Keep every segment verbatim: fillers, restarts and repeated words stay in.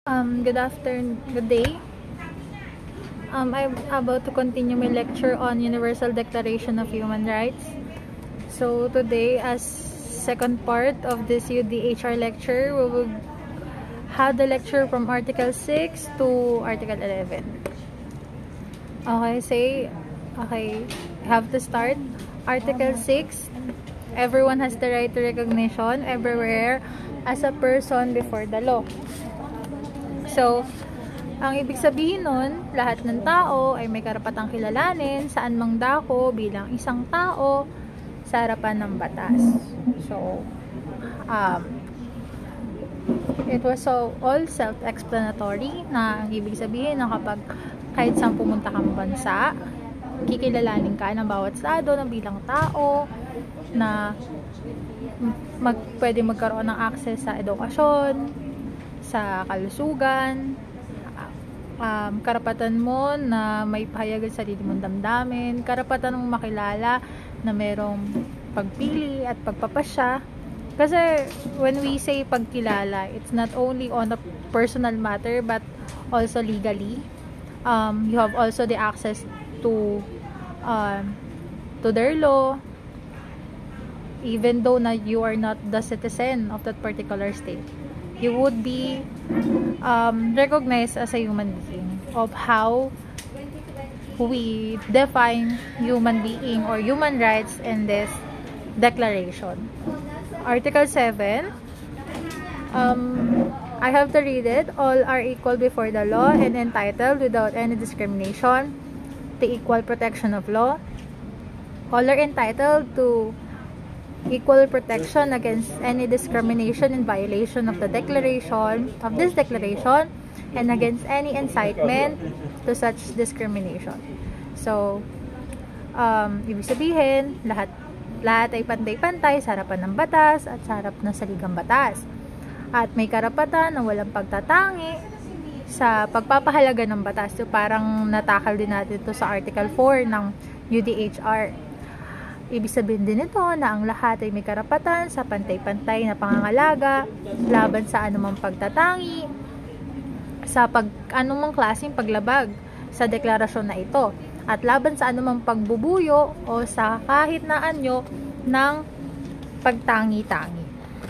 Um, good afternoon, good day. Um, I'm about to continue my lecture on Universal Declaration of Human Rights. So today, as second part of this U D H R lecture, we will have the lecture from Article six to Article eleven. Okay, say, okay, I have to start. Article six, everyone has the right to recognition everywhere as a person before the law. So, ang ibig sabihin nun, lahat ng tao ay may karapatang kilalanin saan mang dako bilang isang tao sa harapan ng batas. So, um, it was so all self-explanatory na ang ibig sabihin na kapag kahit saan pumunta kang bansa, kikilalanin ka ng bawat estado na bilang tao na mag, pwede magkaroon ng access sa edukasyon, sa kalusugan, um, karapatan mo na may pahayagan sa sarili mong damdamin, karapatan mong makilala na merong pagpili at pagpapasya. Kasi when we say pagkilala, it's not only on a personal matter but also legally. Um, you have also the access to um, to their law, even though na you are not the citizen of that particular state. You would be um, recognized as a human being of how we define human being or human rights in this declaration. Article seven, um, I have to read it. All are equal before the law and entitled without any discrimination to equal protection of law. All are entitled to equal protection against any discrimination in violation of the declaration of this declaration and against any incitement to such discrimination. So, um, ibig sabihin, lahat lahat ay pantay-pantay sa harapan ng batas at sa harap ng saligang batas. At may karapatan na walang pagtatangi sa pagpapahalaga ng batas. So, parang natakal din natin ito sa Article four ng U D H R. Ibig sabihin din ito na ang lahat ay may karapatan sa pantay-pantay na pangangalaga laban sa anumang pagtatangi, sa pag, anumang klaseng paglabag sa deklarasyon na ito, at laban sa anumang pagbubuyo o sa kahit na anyo ng pagtangi-tangi.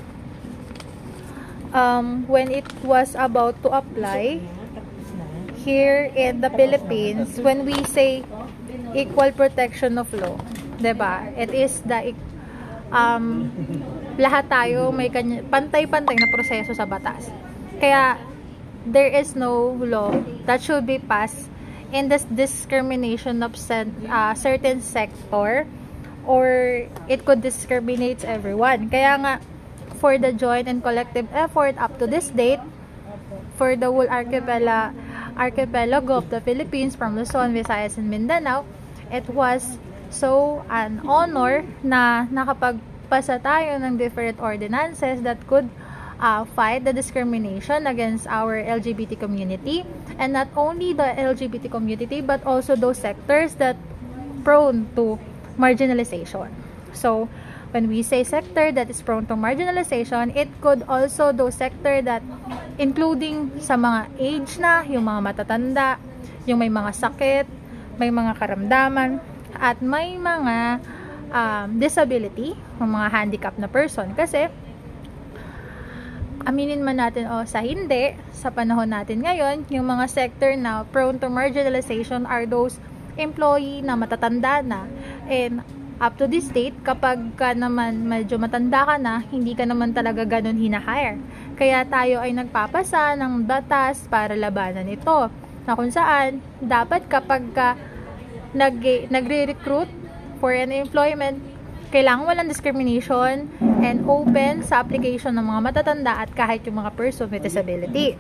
Um, when it was about to apply here in the Philippines, when we say equal protection of law, diba? It is the um, lahat tayo may pantay-pantay na proseso sa batas. Kaya there is no law that should be passed in this discrimination of uh, certain sector, or it could discriminate everyone. Kaya nga, for the joint and collective effort up to this date, for the whole archipelago, archipelago of the Philippines from Luzon, Visayas, and Mindanao, it was so an honor na nakapagpasa tayo ng different ordinances that could uh, fight the discrimination against our L G B T community, and not only the L G B T community but also those sectors that prone to marginalization. So when we say sector that is prone to marginalization, it could also those sector that including sa mga age na, yung mga matatanda, yung may mga sakit, may mga karamdaman, at may mga um, disability, mga handicap na person. Kasi aminin man natin o sa hindi, sa panahon natin ngayon, yung mga sector na prone to marginalization are those employee na matatanda na. And up to this date, kapag ka naman medyo matanda ka na, hindi ka naman talaga ganun hinahire. Kaya tayo ay nagpapasa ng batas para labanan ito, na kung saan dapat kapag ka nag nagre-recruit for an employment, kailangan walang discrimination and open sa application ng mga matatanda at kahit yung mga person with disability.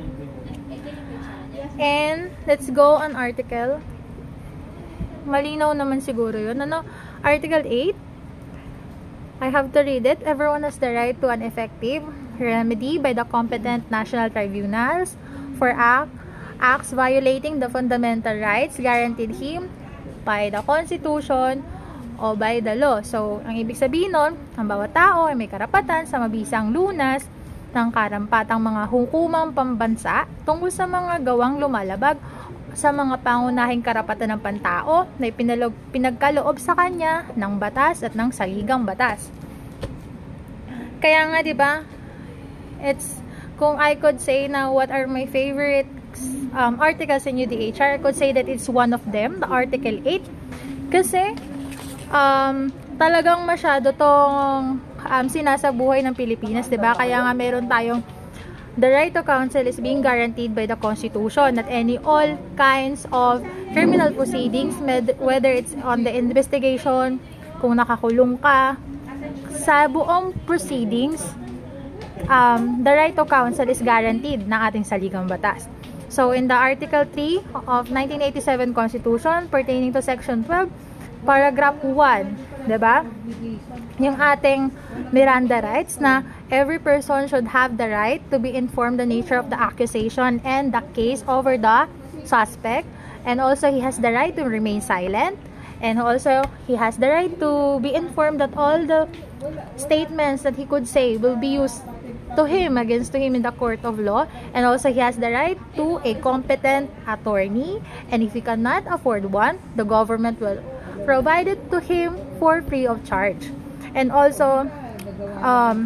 And let's go on article. Malinaw naman siguro yun. Ano? Article eight. I have to read it. Everyone has the right to an effective remedy by the competent national tribunals for act, acts violating the fundamental rights guaranteed him by the Constitution o by the law. So, ang ibig sabihin nun, ang bawat tao ay may karapatan sa mabisang lunas ng karampatang mga hukumang pambansa tungkol sa mga gawang lumalabag sa mga pangunahing karapatan ng pantao na ipinalog, pinagkaloob sa kanya ng batas at ng saligang batas. Kaya nga, di ba, it's, kung I could say na what are my favorite um, articles in U D H R, I could say that it's one of them, the Article eight. Kasi, um, talagang masyado tong um, sinasabuhay ng Pilipinas, diba? Kaya nga meron tayong the right to counsel is being guaranteed by the Constitution at any all kinds of criminal proceedings, whether it's on the investigation, kung nakakulong ka, sa buong proceedings, um, the right to counsel is guaranteed ng ating saligang batas. So, in the Article three of nineteen eighty-seven Constitution pertaining to Section twelve, Paragraph one, diba? Yung ating Miranda rights na every person should have the right to be informed the nature of the accusation and the case over the suspect, and also he has the right to remain silent, and also he has the right to be informed that all the statements that he could say will be used to him, against to him in the court of law, and also he has the right to a competent attorney, and if he cannot afford one, the government will provide it to him for free of charge. And also, um,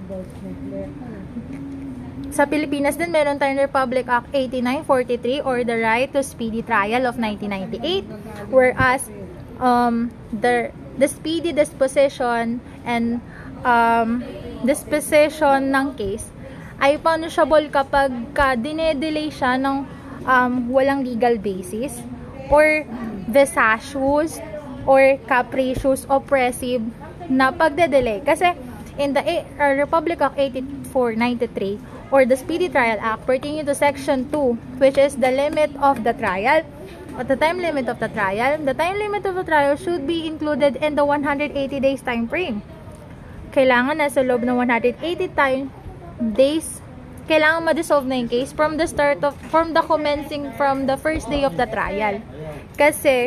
sa Pilipinas din, meron tayong Republic Act eighty-nine forty-three or the right to speedy trial of nineteen ninety-eight, whereas um, the, the speedy disposition and um, disposition ng case ay punishable kapag ka dinedelay siya ng um, walang legal basis or vexatious or capricious, oppressive na pagde-delay. Kasi in the uh, Republic Act eighty-four ninety-three or the Speedy Trial Act pertaining to Section two, which is the limit of the trial, at the time limit of the trial, the time limit of the trial should be included in the one hundred eighty days time frame. Kailangan na sa loob ng one hundred eighty time days, kailangan ma-dissolve na yung case from the start of, from the commencing, from the first day of the trial. Kasi,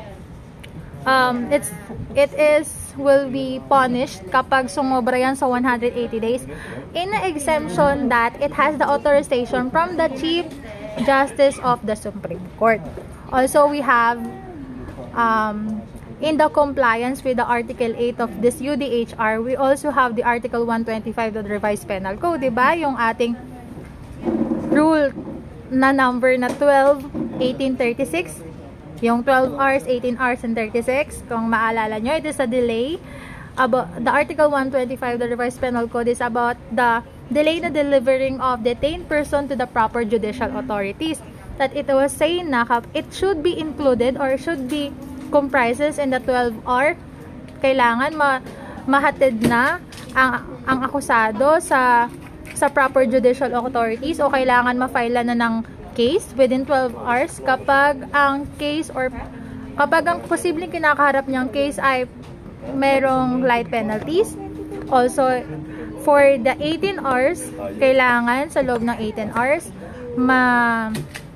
um, it's, it is, will be punished kapag sumobra yan sa one hundred eighty days in an exemption that it has the authorization from the Chief Justice of the Supreme Court. Also, we have, um, in the compliance with the Article eight of this U D H R, we also have the Article one twenty-five of the Revised Penal Code, diba? Yung ating rule na number na twelve, eighteen, thirty-six. Yung twelve hours, eighteen hours, and thirty-six. Kung maalala nyo, it is a delay. About, the Article one twenty-five of the Revised Penal Code is about the delay na delivering of detained person to the proper judicial authorities. That it was saying na it should be included or should be comprises in the twelve hour. Kailangan ma mahatid na ang, ang akusado sa sa proper judicial authorities o kailangan ma-file na ng case within twelve hours kapag ang case or kapag ang posibleng kinakaharap niyang case ay merong light penalties. Also, for the eighteen hours, kailangan sa loob ng eighteen hours ma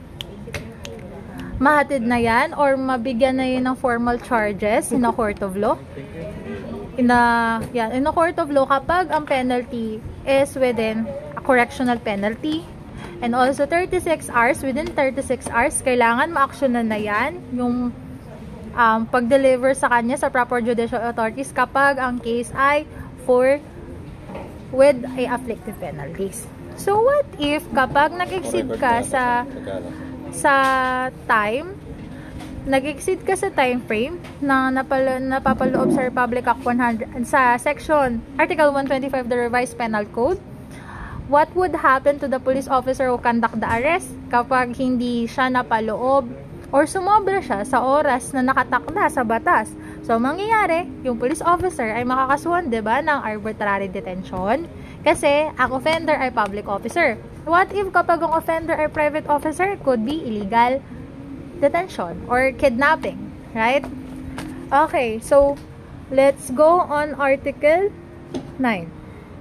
mahatid na yan or mabigyan na yun ng formal charges in a court of law. In a, yeah, in a court of law kapag ang penalty is within a correctional penalty. And also thirty-six hours, within thirty-six hours, kailangan ma-actionan na yan yung um, pag-deliver sa kanya sa proper judicial authorities kapag ang case ay for with a afflictive penalties. So what if kapag nag-exceed ka sa sa time, nag-exceed ka sa time frame na napalo, napapaloob sa Republic Act one hundred sa section Article one twenty-five of the Revised Penal Code, what would happen to the police officer who conduct the arrest kapag hindi siya napaloob or sumobra siya sa oras na nakatakda sa batas? So, mangyayari, yung police officer ay makakasuhan, diba, ng arbitrary detention kasi ang offender ay public officer. What if kapag ang offender ay private officer? Could be illegal detention or kidnapping, right? Okay, so let's go on Article nine.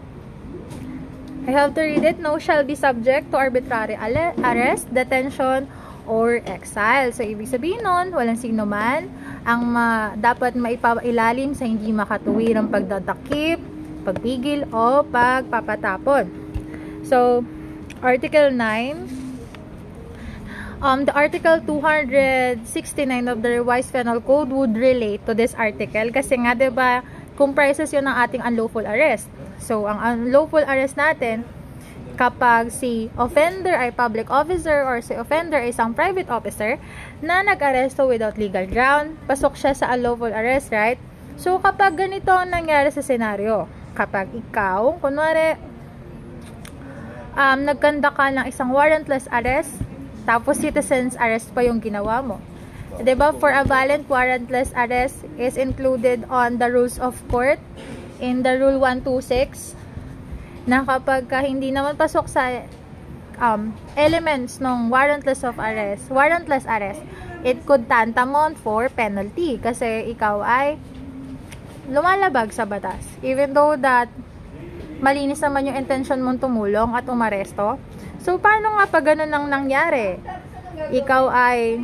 I have to read it. No shall be subject to arbitrary arrest, detention, or exile. So, ibig sabihin nun, walang sino man ang ma dapat maipailalim sa hindi makatuwirang pagdadakip, pagpigil, o pagpapatapon. So, Article nine. Um, the Article two sixty-nine of the Revised Penal Code would relate to this article kasi nga, diba, comprises yun ng ating unlawful arrest. So, ang unlawful arrest natin, kapag si offender ay public officer or si offender ay isang private officer na nag-aresto without legal ground, pasok siya sa unlawful arrest, right? So, kapag ganito ang nangyari sa senaryo, kapag ikaw, kunwari, um, nagkanda ka ng isang warrantless arrest, tapos citizen's arrest pa yung ginawa mo. Diba, for a valid warrantless arrest is included on the rules of court in the Rule one twenty-six na kapag ka hindi naman pasok sa um, elements ng warrantless of arrest, warrantless arrest, it could tantamount for penalty kasi ikaw ay lumalabag sa batas. Even though that malinis naman yung intention mong tumulong at umaresto. So, paano nga pag ganun ang nangyari? Ikaw ay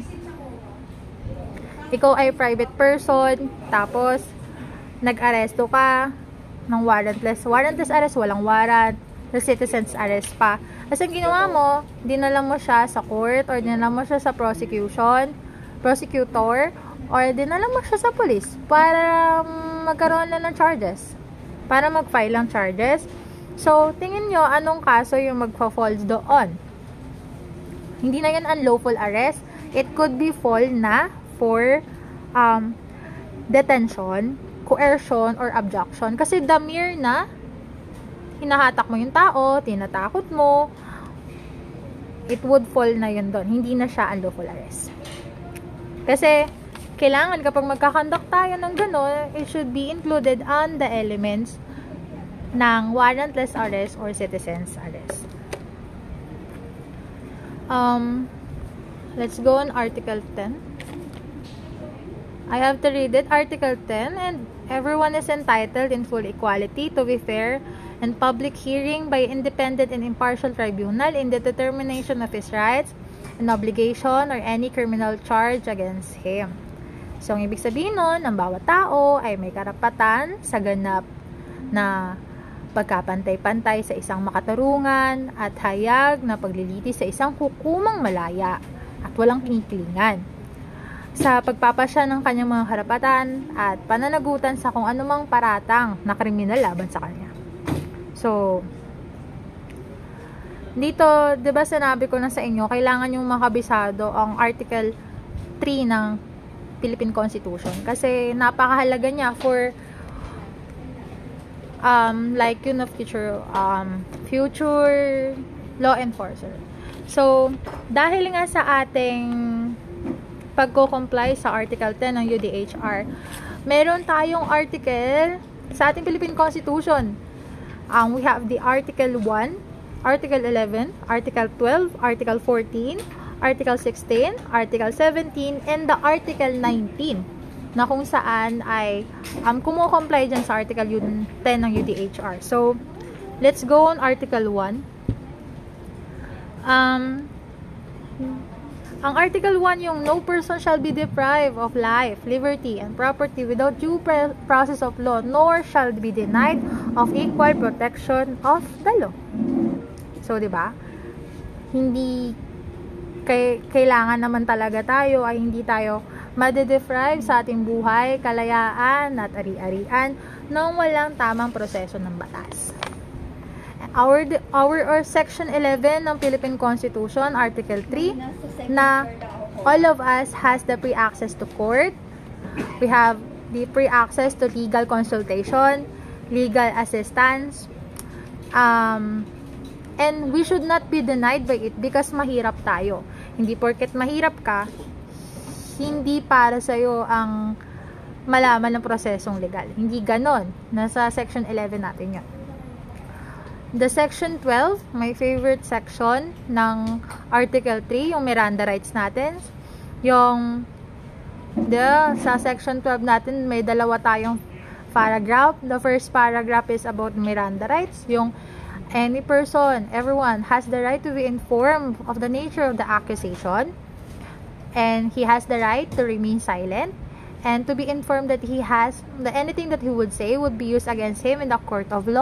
ikaw ay private person, tapos nag-aresto ka ng warrantless. Warrantless arrest, walang warrant. The citizen's arrest pa. Kasi ginawa mo, dinala mo siya sa court or dinala mo siya sa prosecution, prosecutor, or dinala mo siya sa police para magkaroon lang ng charges. Para mag-file ng charges. So, tingin nyo, anong kaso yung magpa-falls doon? Hindi na yan unlawful arrest. It could be fall na for um, detention, coercion, or abduction. Kasi the mere na hinahatak mo yung tao, tinatakot mo, it would fall na yun doon. Hindi na siya unlawful arrest. Kasi, kailangan kapag magkakandak tayo ng gano'n, it should be included on the elements ng warrantless arrest or citizen's arrest. Um, let's go on Article ten. I have to read it. Article ten, and everyone is entitled in full equality to be fair and public hearing by independent and impartial tribunal in the determination of his rights and obligation or any criminal charge against him. So, ang ibig sabihin nun, ang bawat tao ay may karapatan sa ganap na pagkapantay-pantay sa isang makatarungan at hayag na paglilitis sa isang hukumang malaya at walang kinikilingan sa pagpapasya ng kanyang mga karapatan at pananagutan sa kung anumang paratang na kriminal laban sa kanya. So, dito, diba sinabi ko na sa inyo, kailangan yung makabisado ang Article three ng Philippine Constitution kasi napakahalaga niya for um, like yun of future um, future law enforcer. So, dahil nga sa ating pagko-comply sa Article ten ng U D H R, meron tayong article sa ating Philippine Constitution. Um, we have the Article one, Article eleven, Article twelve, Article fourteen, Article sixteen, Article seventeen, and the Article nineteen na kung saan ay um, kumo-comply dyan sa Article ten ng U D H R. So, let's go on Article one. Um, ang Article one yung no person shall be deprived of life, liberty, and property without due process of law, nor shall be denied of equal protection of the law. So, di ba? Hindi kay, kailangan naman talaga tayo ay hindi tayo made-deprive sa ating buhay, kalayaan at ari-arian nang walang tamang proseso ng batas. Our, our or Section eleven ng Philippine Constitution, Article three, na all of us has the free access to court. We have the free access to legal consultation, legal assistance, um, and we should not be denied by it because mahirap tayo. Hindi porket mahirap ka, hindi para sa'yo ang malaman ng prosesong legal. Hindi ganon. Nasa Section eleven natin yan. The Section twelve, my favorite section ng Article three, yung Miranda rights natin. Yung the, sa Section twelve natin, may dalawa tayong paragraph. The first paragraph is about Miranda rights. Yung any person, everyone, has the right to be informed of the nature of the accusation. And he has the right to remain silent and to be informed that he has that anything that he would say would be used against him in the court of law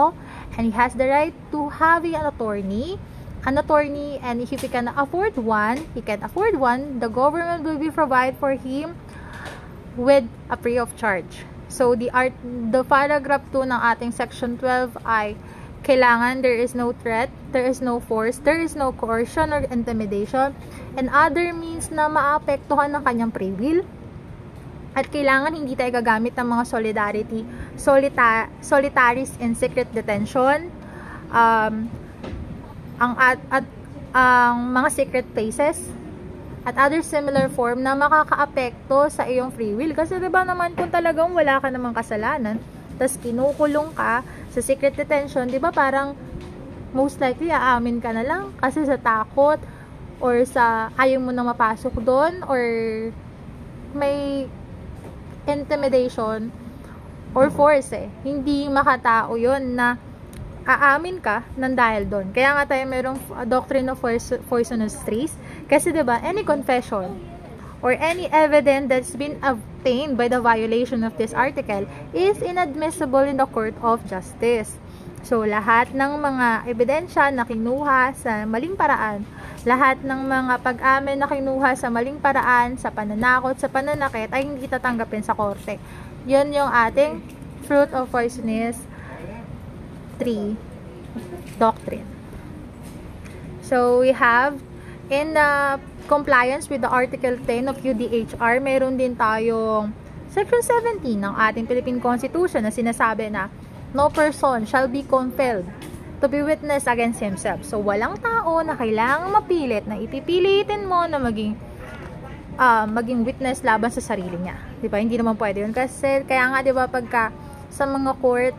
and he has the right to have an attorney, an attorney, and if he can afford one, he can afford one, the government will be provide for him with a free of charge. So, the art, the paragraph two ng ating section twelve ay kailangan there is no threat, there is no force, there is no coercion or intimidation, and other means na maapektuhan ng kanyang free will. At kailangan hindi tayo gagamit ng mga solidarity, solita, solitaries in secret detention, um, ang at, at ang mga secret places, at other similar form na makakaapekto sa iyong free will. Kasi diba naman kung talagang wala ka namang kasalanan, tas kinukulong ka sa secret detention, diba parang most likely aamin ka na lang kasi sa takot or sa ayaw mo na mapasok doon or may intimidation or force eh. Hindi makatao yun na aamin ka ng dahil doon. Kaya nga tayo mayroong doctrine of poisonous trees. Kasi diba, any confession or any evidence that's been obtained by the violation of this article is inadmissible in the court of justice. So, lahat ng mga ebidensya na kinuha sa maling paraan, lahat ng mga pag-amin na kinuha sa maling paraan, sa pananakot, sa pananakit, ay hindi tatanggapin sa korte. Yun yung ating fruit of poisonous tree doctrine. So, we have in the compliance with the Article ten of U D H R, meron din tayong Section seventeen ng ating Philippine Constitution na sinasabi na no person shall be compelled to be witness against himself. So, walang tao na kailangang mapilit, na ipipilitin mo na maging uh, maging witness laban sa sarili niya. Diba? Hindi naman pwede yun. Kasi, kaya nga, diba, pagka sa mga court,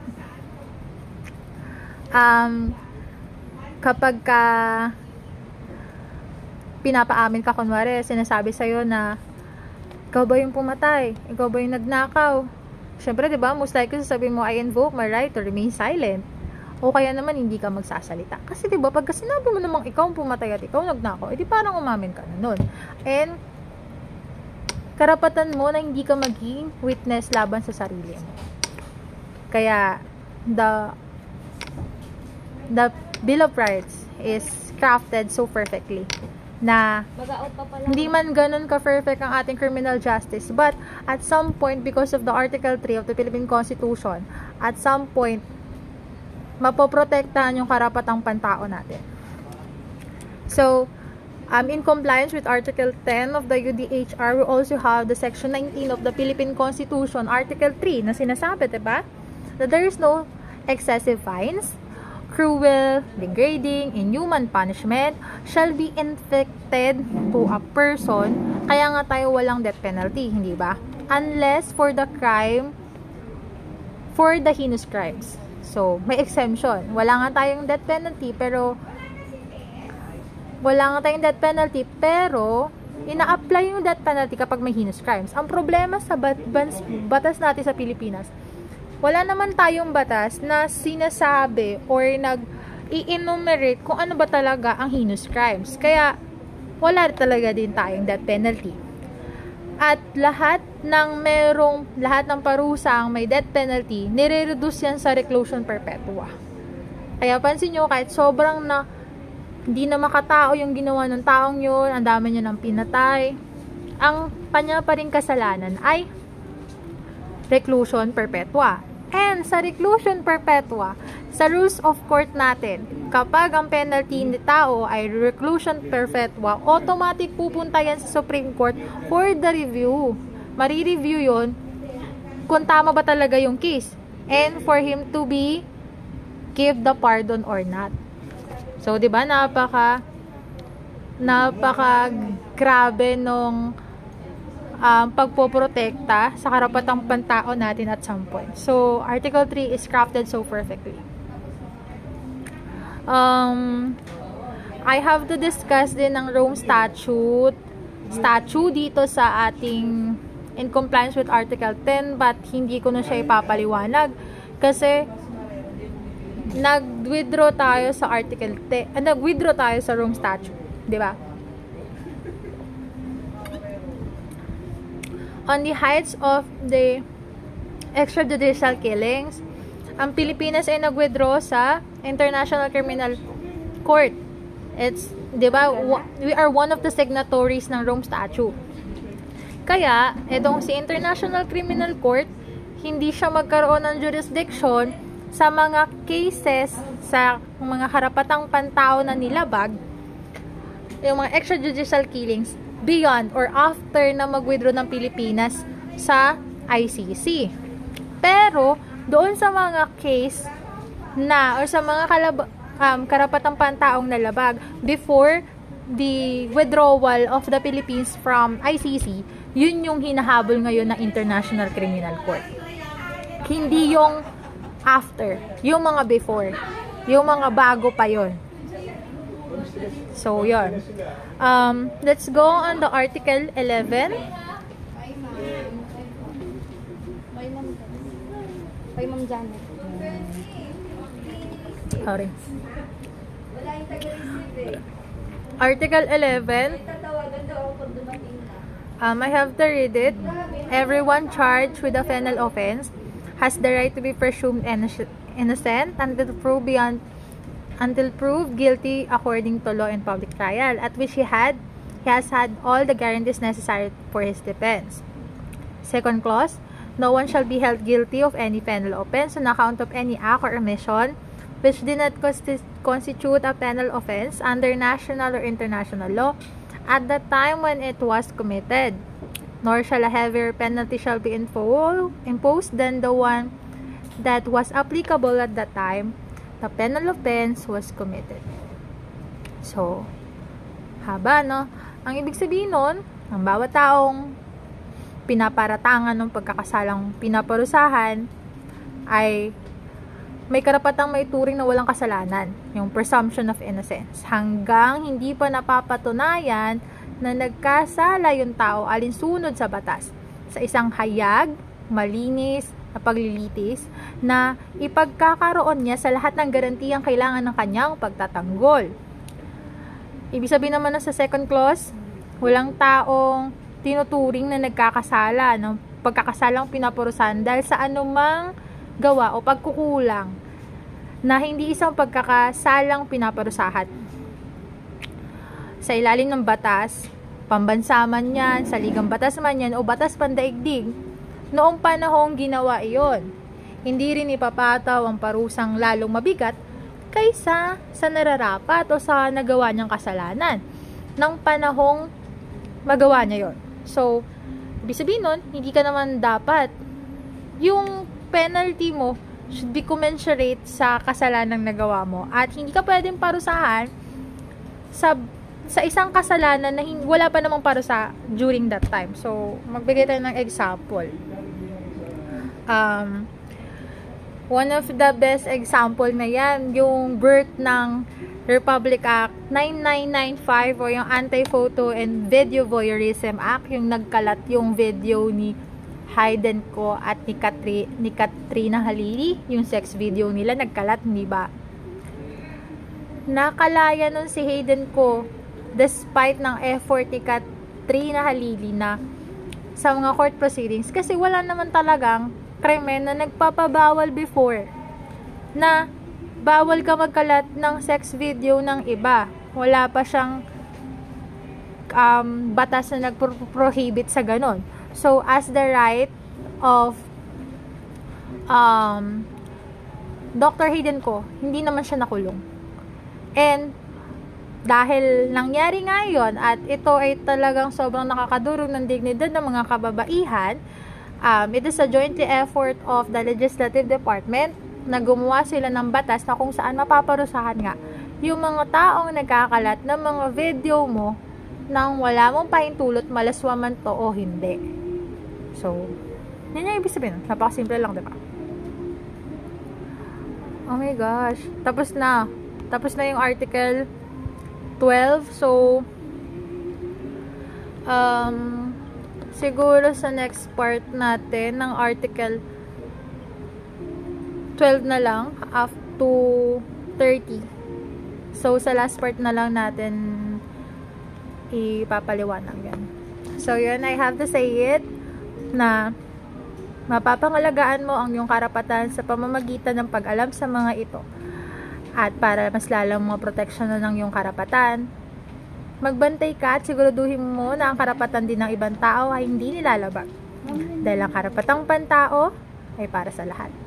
um, kapag ka pinapaamin ka, kunwari, sinasabi sa'yo na ikaw ba yung pumatay? Ikaw ba yung nagnakaw? Siyempre, diba, most likely sasabihin mo, I invoke my right to remain silent. O kaya naman, hindi ka magsasalita. Kasi, diba, pagka sinabi mo namang ikaw ang pumatay at ikaw nagnakaw, edi parang umamin ka na nun. And, karapatan mo na hindi ka maging witness laban sa sarili mo. Kaya, the, the Bill of Rights is crafted so perfectly na hindi man ganun ka-perfect ang ating criminal justice, but at some point, because of the Article three of the Philippine Constitution, at some point, mapoprotektahan yung karapatang pantao natin. So, um, in compliance with Article ten of the U D H R, we also have the Section nineteen of the Philippine Constitution, Article three, na sinasabi, diba? That there is no excessive fines, cruel, degrading, inhuman punishment shall be inflicted to a person. Kaya nga tayo walang death penalty, hindi ba? Unless for the crime, for the heinous crimes. So, may exemption. Wala nga tayong death penalty, pero wala nga tayong death penalty, pero ina-apply yung death penalty kapag may heinous crimes. Ang problema sa bat batas natin sa Pilipinas, wala naman tayong batas na sinasabi or nag-i-enumerate kung ano ba talaga ang heinous crimes. Kaya, wala talaga din tayong death penalty. At lahat ng merong, lahat ng parusang may death penalty, nire-reduce yan sa reclusion perpetua. Kaya pansin nyo, kahit sobrang na hindi na makatao yung ginawa ng taong yun, ang dami niya ng pinatay, ang kanya pa rin kasalanan ay reclusion perpetua. And sa reclusion perpetua, sa rules of court natin, kapag ang penalty ni tao ay reclusion perpetua, automatic pupunta yan sa Supreme Court for the review. Mari-review yun kung tama ba talaga yung case. And for him to be give the pardon or not. So, di ba, napaka napaka grabe nung Um, pagpoprotekta sa karapatang pantao natin at some point. So, Article three is crafted so perfectly. Um, I have to discuss din ng Rome Statute, statute dito sa ating in compliance with Article ten, but hindi ko na siya ipapaliwanag kasi nag-withdraw tayo sa Article ten, uh, nag-withdraw tayo sa Rome Statute, di ba? On the heights of the extrajudicial killings, ang Pilipinas ay nag-withdraw sa International Criminal Court. It's, di ba, we are one of the signatories ng Rome Statute. Kaya, itong si International Criminal Court, hindi siya magkaroon ng jurisdiction sa mga cases sa mga karapatang pantao na nilabag, yung mga extrajudicial killings beyond or after na mag-withdraw ng Pilipinas sa I C C. Pero, doon sa mga case na or sa mga kalab- um, karapatang pantaong nalabag before the withdrawal of the Philippines from I C C, yun yung hinahabol ngayon ng International Criminal Court. Hindi yung after, yung mga before, yung mga bago pa yun. So, yun. Um, let's go on the Article eleven. Kay Ma'am Janet. Sorry. Article eleven. Um, I have to read it. Everyone charged with a penal offense has the right to be presumed innocent until proved beyond until proved guilty according to law in public trial, at which he had he has had all the guarantees necessary for his defense. Second clause. No one shall be held guilty of any penal offense on account of any act or omission which did not constitute a penal offense under national or international law at the time when it was committed, nor shall a heavier penalty shall be imposed than the one that was applicable at the time the penal offense was committed. So, haba, no? Ang ibig sabihin nun, ang bawat taong pinaparatangan ng pagkakasalang pinaparusahan ay may karapatang maituring na walang kasalanan, yung presumption of innocence, hanggang hindi pa napapatunayan na nagkasala yung tao alinsunod sa batas sa isang hayag, malinis na paglilitis na ipagkakaroon niya sa lahat ng garantiyang kailangan ng kanyang pagtatanggol. Ibig sabihin naman na sa second clause, walang taong tinuturing na nagkakasala ng pagkakasalang pinaparusahan dahil sa anumang gawa o pagkukulang na hindi isang pagkakasalang pinaparusahan. Sa ilalim ng batas, pambansa man yan, saligang batas man yan, o batas pandaigdig, noong panahong ginawa iyon, hindi rin ipapataw ang parusang lalong mabigat kaysa sa nararapat o sa nagawa niyang kasalanan ng panahong magawa niya yon. So, ibig sabihin nun, hindi ka naman dapat, yung penalty mo should be commensurate sa kasalanang nagawa mo. At hindi ka pwedeng parusahan sa, sa isang kasalanan na hindi, wala pa namang parusa during that time. So, magbigay tayo ng example. Um, one of the best example na yan, yung birth ng Republic Act nine nine nine five o yung Anti-Photo and Video Voyeurism Act, yung nagkalat yung video ni Hayden ko at ni, Katri, ni Katrina Halili, yung sex video nila nagkalat, hindi ba? Nakalaya nun si Hayden ko despite ng effort ni Katrina Halili na sa mga court proceedings kasi wala naman talagang krimen na nagpapabawal before na bawal ka magkalat ng sex video ng iba. Wala pa siyang um, batas na nag-prohibit sa ganon. So, as the right of um, Doctor Hayden ko, hindi naman siya nakulong. And, dahil nangyari nga yun, at ito ay talagang sobrang nakakadurog ng dignidad ng mga kababaihan, um, it is a joint effort of the Legislative Department na gumawa sila ng batas na kung saan mapaparusahan nga yung mga taong nagkakalat ng mga video mo nang wala mong pahintulot, malaswa man to o hindi. So, yun yung ibig sabihin. Napakasimple lang, diba? Oh my gosh. Tapos na. Tapos na yung article twelve. So, um, siguro sa next part natin ng article twelve na lang up to thirty. So, sa last part na lang natin ipapaliwanag yan. So, yun, I have to say it na mapapangalagaan mo ang iyong karapatan sa pamamagitan ng pag-alam sa mga ito. At para mas lalong maproteksyonan ng iyong karapatan, magbantay ka at siguraduhin mo na ang karapatan din ng ibang tao ay hindi nilalabag. Dahil ang karapatang pantao ay para sa lahat.